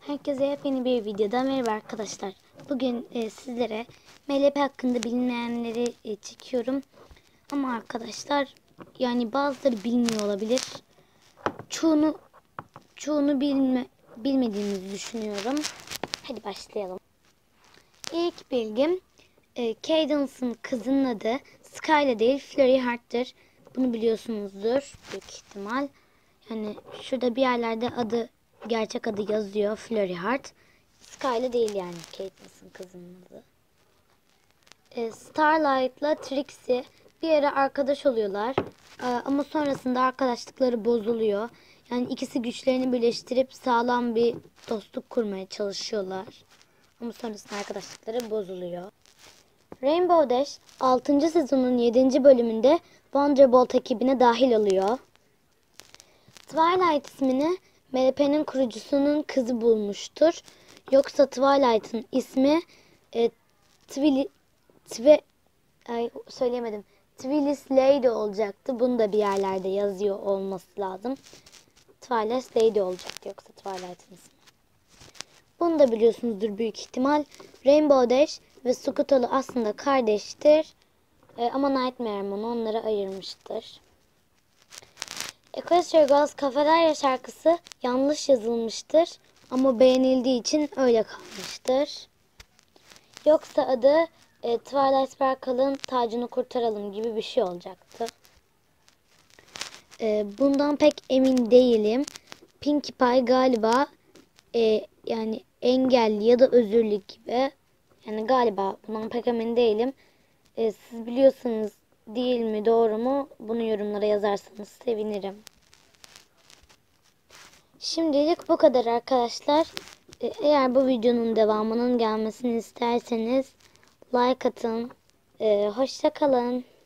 Herkese yepyeni bir videoda merhaba arkadaşlar. Bugün sizlere MLP hakkında bilinmeyenleri çekiyorum. Ama arkadaşlar yani bazıları bilmiyor olabilir. Çoğunu bilmediğinizi düşünüyorum. Hadi başlayalım. İlk bilgim Cadence'ın kızının adı Skyla değil Flurry Heart'tır. Bunu biliyorsunuzdur büyük ihtimal. Yani şurada bir yerlerde gerçek adı yazıyor, Flurry Heart. Skyla değil yani Cadence'ın kızının adı. Starlight'la Trixie bir ara arkadaş oluyorlar. Ama sonrasında arkadaşlıkları bozuluyor. Yani ikisi güçlerini birleştirip sağlam bir dostluk kurmaya çalışıyorlar. Ama sonrasında arkadaşlıkları bozuluyor. Rainbow Dash 6. sezonun 7. bölümünde Wonderbolt ekibine dahil oluyor. Twilight ismini MLP'nin kurucusunun kızı bulmuştur. Yoksa Twilight'ın ismi Twilight Lady olacaktı. Bunu da bir yerlerde yazıyor olması lazım. Twilight Lady olacaktı yoksa Twilight'ın ismi. Bunu da biliyorsunuzdur büyük ihtimal. Rainbow Dash ve Scoot'lu aslında kardeştir. Ama Nightmare Moon onları ayırmıştır. Equestria Girls Cafeteria şarkısı yanlış yazılmıştır. Ama beğenildiği için öyle kalmıştır. Yoksa adı Twilight Sparkle'ın tacını kurtaralım gibi bir şey olacaktı. Bundan pek emin değilim. Pinkie Pie galiba yani engelli ya da özürlü gibi. Yani galiba bundan pek emin değilim. Siz biliyorsanız değil mi doğru mu bunu yorumlara yazarsanız sevinirim. Şimdilik bu kadar arkadaşlar. Eğer bu videonun devamının gelmesini isterseniz like atın. Hoşça kalın.